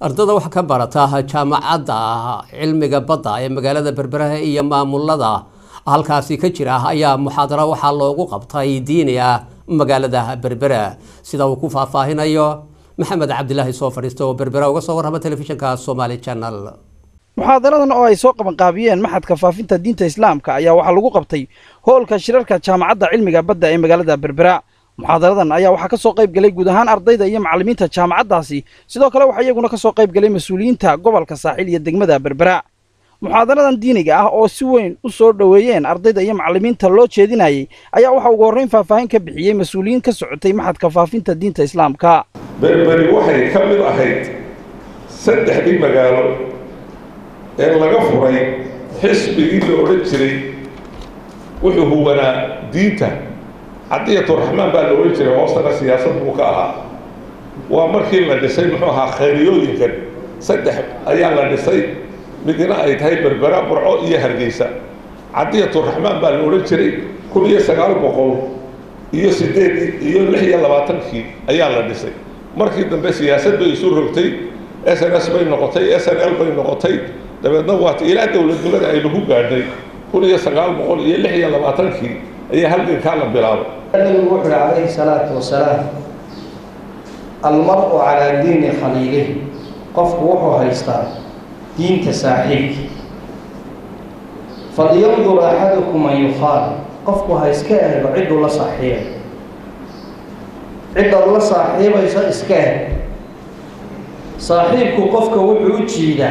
ardada wax ka barata jaamacadda cilmiga badda ee magaalada Berbera iyo maamulada halkaasi ka jira ayaa muxaadaro waxa loogu qabtay diiniga magaalada Berbera sida uu ku faahfaahinayo Maxamed Cabdilaahi soo fariisto oo Berbera uga soo warrama telefishinka Somali Channel. muxaadaradan oo ay soo qaban qaabiyeen maxadka faafinta diinta islaamka ayaa waxa lagu qabtay hoolka shirarka jaamacadda cilmiga badda ee magaalada Berbera. muxaadaradan ayaa waxa ka soo qayb galay guud ahaan ardayda iyo macallimiinta jaamacaddaasi sidoo kale waxa iyaguna ka soo qayb galay mas'uuliyiinta gobolka saaxil iyo degmada Berbera. muxaadaradan diiniga ah oo si weyn u soo dhaweeyeen ardayda iyo macallimiinta loo jeedinayay ayaa waxa ugu horreyn faahfaahin ka bixiyay mas'uuliyiin ka socotay maxadka faafinta diinta islaamka. Berberi waxay ka mid ahayd saddexdii magaalo ee laga furay xisbigii la odhan jiray wuxuu huwanaa diinta cadiyatu raxmaan baa la odhan jiray hoostana siyaasad buu ka ahaa waa markii la dhisay muxuu ahaa khayriyooyinkan saddex ayaa la dhisay midna ay tahay Berbera Burco iyo Hargeysa cadiyatu raxmaan baa la odhan jiray 1908 ayaa la dhisay markii dambe siyaasad bay isu rogtay SNS bay noqotay SNL bay noqotay dabeedna waata ilaa dawladnimada ay lagu gaadhay 1926 ayaa halgankaa la bilaabay. النبي وحده عليه الصلاة والسلام المرء على دين خليله قف وحو هيستان دين تساحيك فلينظر أحدكم من يخال قف هيسكاه عد الله صحيح عد الله صحيح ويسكاه صاحبك قفك وحو جيدا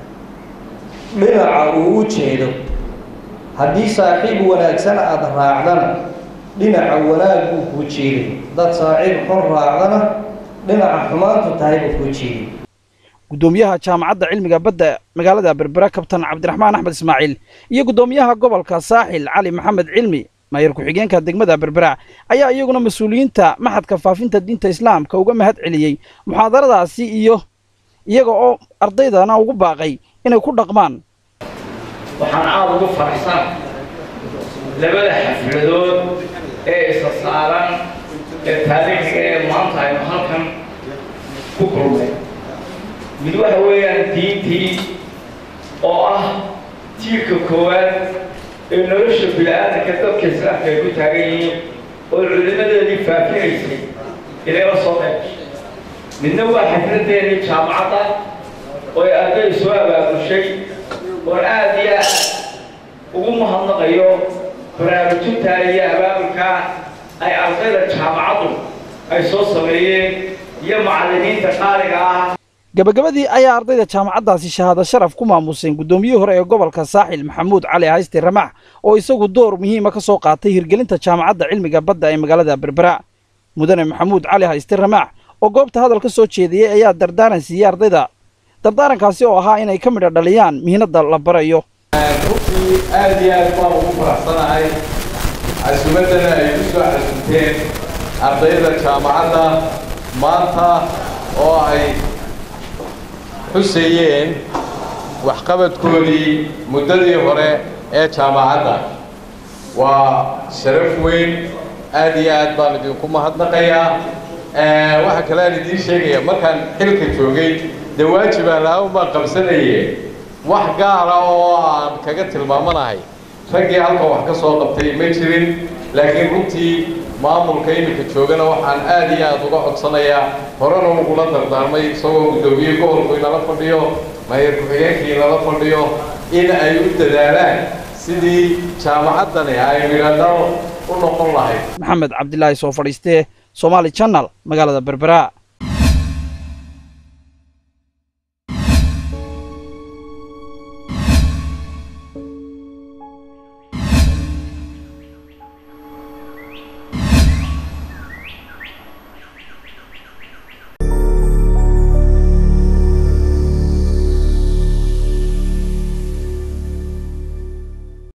منع وجهده هدي صاحب وناكسن أدراعنا dhinaca wanaaggu ku jeeday dad saaciid xor raacdana dhinaca xumaantu tahay ku jeeday. gudoomiyaha jaamacadda cilmiga badda magaalada Berbera Kabtan Cabdiraxmaan Axmed Ismaaciil iyo gudoomiyaha gobolka Saaxil Cali Maxamed Cilmi maayir ku xigeenka degmada Berbera ayaa iyaguna mas'uuliyiinta maxadka faafinta diinta islaamka uga mahad celiyay muxaadaradaasi iyo iyaga oo ardaydana ugu baaqay inay ku dhaqmaan. waxaan aad ugu faraxsan labada xafladood ee isasaaran ee taariikhiga ee maanta aynu halkan ku kulmay mid waxa weeyaan diintii oo ah tiirka koowaad ee nolosha bini'aadamka dadka islaamka ay ku taagan yihiin oo culimadeedii faafinaysay ilaa la soo qayb midna waa xafladeedii jaamacadda oo ay arday soo abaabushay oo aad iyo aad ugu mahadnaqayo baraarujinta iyo abaabulka ay ardayda jaamacaddu ay soo sameeyeen iyo macallimiinta qaaliga ah. gabagabadii ayaa ardayda jaamacaddaasi shahaado sharaf ku maamuseen gudoomiyihii hore ee gobolka Saaxil Maxamuud Cali Hayste Ramax oo isagu door muhiim ah ka soo qaatay hirgelinta jaamacadda cilmiga badda ee magaalada Berbera. mudane Maxamuud Cali Hayste Ramax oo goobta hadal ka soo jeediyay ayaa dardaaran siiyay ardayda dardaarankaasi oo ahaa inay ka midho dhaliyaan mihnada la barayo. aad iyo aad baan ugu faraxsanahay casuumadana ay ku soo casuumteen ardayda jaamacadda maanta oo ay xuseeyeen waxqabadkoodii muddadii hore ee jaamacadda waa sharaf weyn aad iyo aad baan idinku mahadnaqayaa. waxa kale aan idiin sheegayaa markaan xilka joogay dee waajibaan lahaa umaan qabsanaye wax gaara oo aan kaga tilmaamanahay raggii halka wax ka soo qabtay ma jirin laakiin runtii maamulka iminka joogana waxaan aad iyo aad uga codsanayaa horena ugula dardaarmay isagoo gudoomiye gobolku inala fadhiyo maayir ku-xigeenkii inala fadhiyo in ay u dadaalaan sidii jaamacaddani ay midhadhal u noqon lahayd. Maxamed Cabdilaahi soo fadhiistee Somali Channel magaalada Berbera.